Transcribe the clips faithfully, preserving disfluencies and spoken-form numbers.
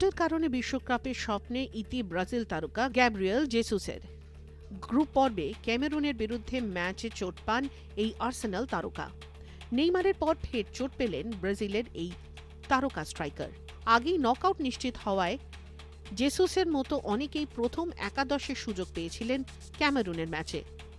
চোটের কারণে বিশ্বকাপের স্বপ্নে ইতি ব্রাজিল তারকা গ্যাব্রিয়েল জেসুসের। গ্রুপ পর্বে ক্যামেরুনের বিরুদ্ধে ম্যাচে চোট পান এই আর্সেনাল তারকা। নেইমারের পর ফের চোট পেলেন ব্রাজিলের এই তারকা স্ট্রাইকার। আগেই নকআউট নিশ্চিত হওয়ায় জেসুসের মতো অনেকেই প্রথম একাদশের সুযোগ পেয়েছিলেন ক্যামেরুনের ম্যাচে।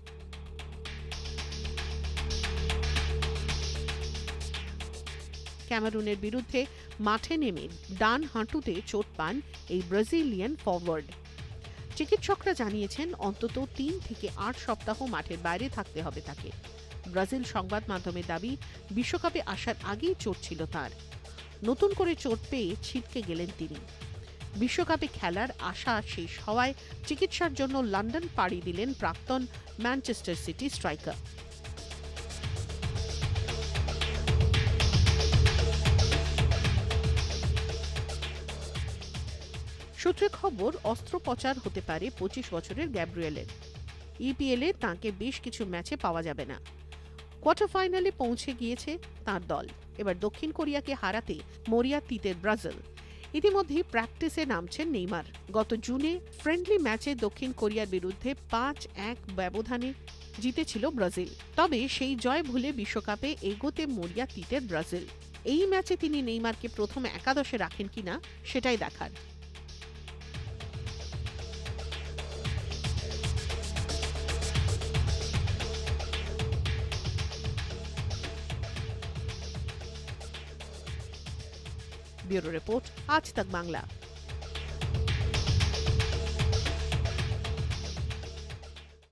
ক্যামেরুনের বিরুদ্ধে মাঠে নেমে ডান হাঁটুতে চোট পান এই ব্রাজিলিয়ান ফরওয়ার্ড। চিকিৎসকরা জানিয়েছেন অন্তত তিন থেকে আট সপ্তাহ মাঠের বাইরে থাকতে হবে তাকে। ব্রাজিল সংবাদ মাধ্যমের দাবি, বিশ্বকাপে আসার আগেই চোট ছিল তার। নতুন করে চোট পেয়ে ছিটকে গেলেন তিনি। বিশ্বকাপে খেলার আশা শেষ হওয়ায় চিকিৎসার জন্য লন্ডন পাড়ি দিলেন প্রাক্তন ম্যানচেস্টার সিটি স্ট্রাইকার। সূত্রে খবর, অস্ত্রোপচার হতে পারে পঁচিশ বছরের গ্যাব্রিয়েলের। ইপিএলে তাঁকে বেশ কিছু ম্যাচে পাওয়া যাবে না। কোয়ার্টার ফাইনালে পৌঁছে গিয়েছে তাঁর দল। এবার দক্ষিণ কোরিয়াকে হারাতে মরিয়াতিতে ব্রাজিল। ইতিমধ্যেই প্র্যাকটিসে নামছেন নেইমার। গত জুনে ফ্রেন্ডলি ম্যাচে দক্ষিণ কোরিয়ার বিরুদ্ধে পাঁচ এক ব্যবধানে জিতেছিল ব্রাজিল। তবে সেই জয় ভুলে বিশ্বকাপে এগোতে মরিয়াতিতে ব্রাজিল। এই ম্যাচে তিনি নেইমারকে প্রথম একাদশে রাখেন কিনা সেটাই দেখার। ब्यूरो रिपोर्ट, आज तक बांग्ला।